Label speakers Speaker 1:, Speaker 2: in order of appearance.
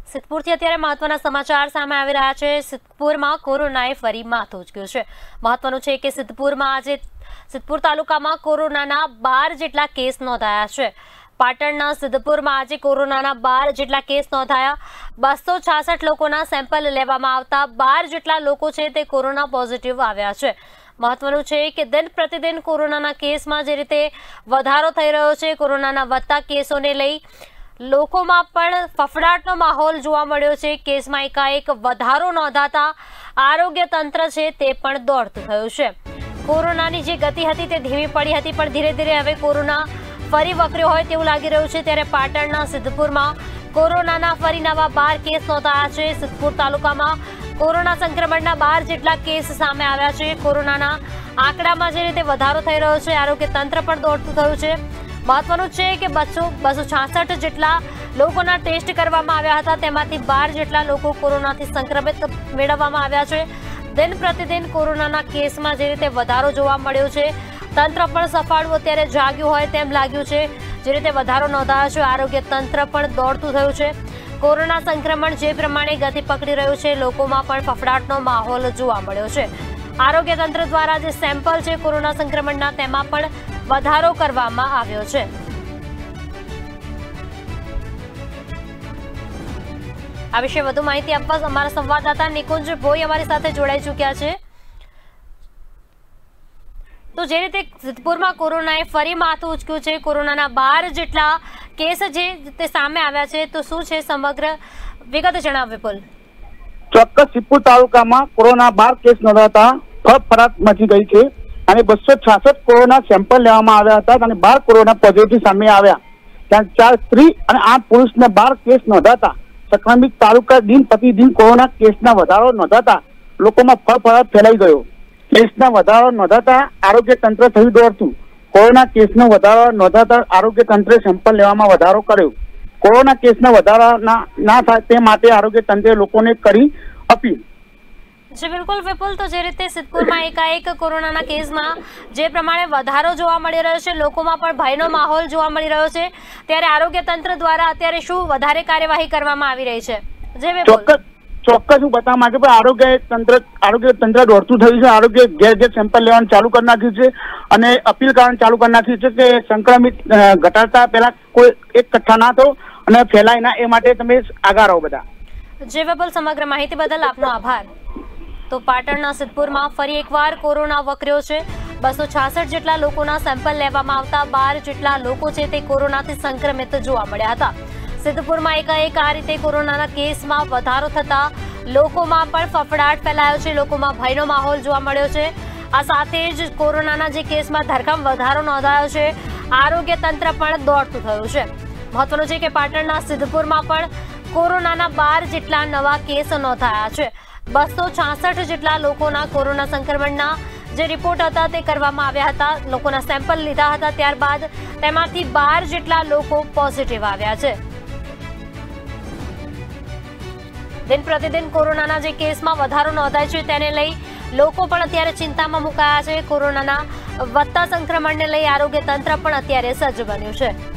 Speaker 1: સિદ્ધપુરથી અત્યારે મહત્વના સમાચાર સામે આવી રહ્યા છે। સિદ્ધપુરમાં કોરોનાએ ફરી માથું ઉચક્યું છે। મહત્વનું છે કે સિદ્ધપુરમાં આજે સિદ્ધપુર તાલુકામાં કોરોનાના 12 જેટલા કેસ નોંધાયા છે। પાટણના સિદ્ધપુરમાં આજે કોરોનાના 12 જેટલા કેસ નોંધાયા। 266 લોકોના સેમ્પલ લેવામાં આવતા 12 જેટલા લોકો છે તે કોરોના પોઝિટિવ આવ્યા છે। મહત્વનું છે કે દિન પ્રતિદિન કોરોનાના કેસમાં જે રીતે વધારો થઈ રહ્યો છે, કોરોનાના વધતા કેસોને લઈ લોકોમાં પણ ફફડાટનો માહોલ જોવા મળ્યો છે। કેસમાં એકાએક વધારો નોંધાતા આરોગ્ય તંત્ર છે તે પણ દોડતું થયું છે। કોરોનાની જે ગતિ હતી તે ધીમી પડી હતી, પણ ધીરે ધીરે હવે કોરોના ફરી વકર્યો હોય તેવું લાગી રહ્યું છે। ત્યારે પાટણના સિદ્ધપુરમાં કોરોનાના ફરી નવા 12 કેસ નોંધાયા છે। સિદ્ધપુર તાલુકામાં કોરોના સંક્રમણના 12 જેટલા કેસ સામે આવ્યા છે। કોરોનાના આંકડામાં જે રીતે વધારો થઈ રહ્યો છે, આરોગ્ય તંત્ર પણ દોડતું થયું છે। મહત્વનું છે કે 266 જેટલા લોકોના ટેસ્ટ કરવામાં આવ્યા હતા, તેમાંથી 12 જેટલા લોકો કોરોનાથી સંક્રમિત મેળવવામાં આવ્યા છે। દિન પ્રતિદિન કોરોનાના કેસમાં જે રીતે વધારો જોવા મળ્યો છે, તંત્ર પણ સફાળું અત્યારે જાગ્યું હોય તેમ લાગ્યું છે। જે રીતે વધારો નોંધાયો છે, આરોગ્ય તંત્ર પણ દોડતું થયું છે। કોરોના સંક્રમણ જે પ્રમાણે ગતિ પકડી રહ્યું છે, લોકોમાં પણ ફફડાટનો માહોલ જોવા મળ્યો છે। આરોગ્ય તંત્ર દ્વારા જે સેમ્પલ છે કોરોના સંક્રમણના, તેમાં પણ વધારો કરવામાં આવ્યો છે। આ વિશે વધુ માહિતી આપવા અમારા સંવાદદાતા નિકુંજ ભોઈ અમારી સાથે જોડાઈ ચૂક્યા છે। તો જે રીતે સિદ્ધપુરમાં કોરોનાએ ફરી માથું ઉચક્યું છે, કોરોનાના 12 જેટલા કેસ જે તે સામે આવ્યા છે, તો શું છે સમગ્ર વિગત જણાવ વિપુલ।
Speaker 2: ચોક્કસ સિદ્ધપુર તાલુકામાં કોરોના 12 કેસ નોંધાતા ફફડાટ મચી ગઈ છે અને 266 કોરોના સેમ્પલ લેવામાં આવ્યા હતા અને 12 કોરોના પોઝિટિવ સામે આવ્યા। ત્યાં 4 સ્ત્રી અને 8 પુરુષને 12 કેસ નોંધાતા સંક્રમિત તાલુકા દિન પ્રતિદિન કોરોના કેસના વધારો નોંધાતા લોકોમાં ફફડાટ ફેલાઈ ગયો। કેસના વધારો નોંધાતા આરોગ્ય તંત્ર થયું દોડતું। કોરોના કેસનો વધારો નોંધાતા આરોગ્ય તંત્રે સેમ્પલ લેવામાં વધારો કર્યો। કોરોના કેસના વધારા ના થાય તે માટે આરોગ્ય તંત્રે લોકોને કરી અપીલ।
Speaker 1: જી બિલકુલ વિપુલ, તો જે રીતે સિદ્ધપુરમાં એકાએક કોરોનાના કેસમાં જે પ્રમાણે વધારો જોવા મળી રહ્યો છે, લોકોમાં પણ ભયનો માહોલ જોવા મળી રહ્યો છે, ત્યારે આરોગ્ય તંત્ર દ્વારા અત્યારે શું વધારે કાર્યવાહી કરવામાં આવી રહી છે? જી વિપુલ,
Speaker 2: ચોક્કસ હું બતાવવા માંગુ છું, આરોગ્ય તંત્ર દોડતું થયું છે। આરોગ્ય ઘેર સેમ્પલ લેવાનું ચાલુ કરી નાખ્યું છે અને અપીલ કરવાનું ચાલુ કરી નાખ્યું છે કે સંક્રમિત ઘટાડતા પહેલા કોઈ એક કઠ્ઠા ના થો અને ફેલાય ના, એ માટે તમે આગળ રહો બધા।
Speaker 1: જી વિપુલ, સમગ્ર માહિતી બદલ આપનો આભાર। તો પાટણના સિદ્ધપુરમાં ફરી એકવાર કોરોના વકર્યો છે। 266 જેટલા લોકોના સેમ્પલ લેવામાં આવતા 12 જેટલા લોકો છે તે કોરોનાથી સંક્રમિત જોવા મળ્યા હતા। સિદ્ધપુરમાં એકાએક આ રીતે કોરોનાના કેસમાં વધારો થતા લોકોમાં પણ ફફડાટ ફેલાયો છે, લોકોમાં ભયનો માહોલ જોવા મળ્યો છે। આ સાથે જ કોરોનાના જે કેસમાં ધરખમ વધારો નોંધાયો છે, આરોગ્ય તંત્ર પણ દોડતું થયું છે। મહત્વનું છે કે પાટણના સિદ્ધપુરમાં પણ કોરોનાના 12 જેટલા નવા કેસ નોંધાયા છે। 266 જેટલા લોકોના કોરોના સંક્રમણના જે રિપોર્ટ હતા તે કરવામાં આવ્યા હતા, લોકોના સેમ્પલ લીધા હતા, ત્યારબાદ તેમાંથી 12 જેટલા લોકો પોઝિટિવ આવ્યા છે। દિન પ્રતિદિન કોરોનાના જે કેસમાં વધારો નોંધાય છે તેને લઈ લોકો પણ અત્યારે ચિંતામાં મુકાયા છે। કોરોનાના વધતા સંક્રમણને લઈ આરોગ્ય તંત્ર પણ અત્યારે સજ્જ બન્યું છે।